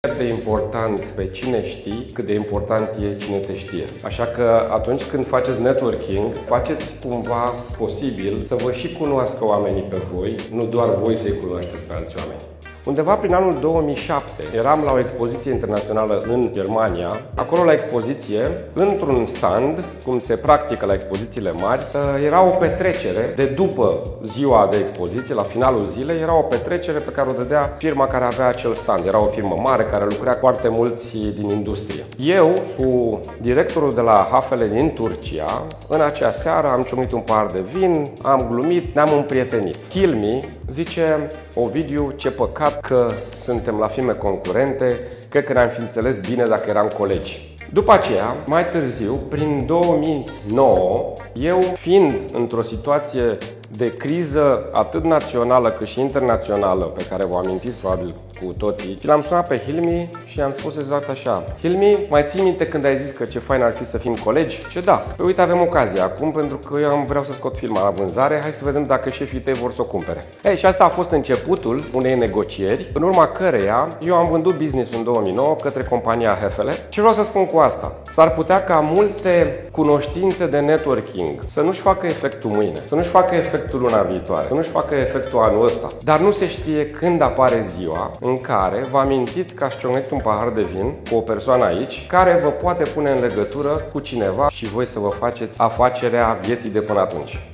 de important pe cine știi, cât de important e cine te știe. Așa că atunci când faceți networking, faceți cumva posibil să vă și cunoască oamenii pe voi, nu doar voi să-i cunoașteți pe alți oameni. Undeva prin anul 2007 eram la o expoziție internațională în Germania. Acolo la expoziție, într-un stand, cum se practică la expozițiile mari, era o petrecere de după ziua de expoziție, la finalul zilei, era o petrecere pe care o dădea firma care avea acel stand. Era o firmă mare care lucra foarte mulți din industrie. Eu, cu directorul de la Hafele din Turcia, în acea seară am ciocnit un pahar de vin, am glumit, ne-am împrietenit. Hilmi zice: Ovidiu, ce păcat că suntem la firme concurente, cred că ne-am fi înțeles bine dacă eram colegi. După aceea, mai târziu, prin 2009, eu fiind într-o situație de criză atât națională cât și internațională, pe care vă amintiți probabil cu toții, și l-am sunat pe Hilmi și i-am spus exact așa: Hilmi, mai ții minte când ai zis că ce fain ar fi să fim colegi? Ce da. Păi uite, avem ocazia acum, pentru că eu vreau să scot firma la vânzare, hai să vedem dacă șefii tăi vor să o cumpere. Ei, și asta a fost începutul unei negocieri, în urma căreia eu am vândut business în 2009 către compania Hafele. Ce vreau să spun cu asta? S-ar putea ca multe cunoștințe de networking să nu-și facă efectul mâine, să nu-și facă efectul luna viitoare, să nu-și facă efectul anul ăsta. Dar nu se știe când apare ziua în care vă amintiți că ați ciocnit un pahar de vin cu o persoană aici care vă poate pune în legătură cu cineva și voi să vă faceți afacerea vieții de până atunci.